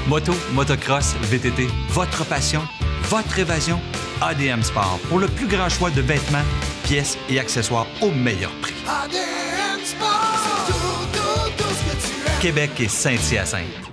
Moto, motocross, VTT, votre passion, votre évasion, ADM Sport. Pour le plus grand choix de vêtements, pièces et accessoires au meilleur prix. ADM Sport, c'est tout ce que tu aimes. Québec et Saint-Hyacinthe.